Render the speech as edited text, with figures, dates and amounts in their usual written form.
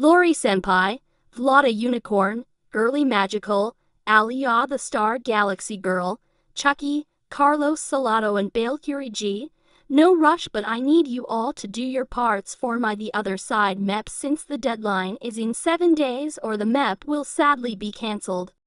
Lori Senpai, Vlada Unicorn, Girly Magical, Aliyah the Star Galaxy Girl, Chucky, Carlos Salado and Bale G. No rush, but I need you all to do your parts for my The Other Side MEP since the deadline is in 7 days or the MEP will sadly be cancelled.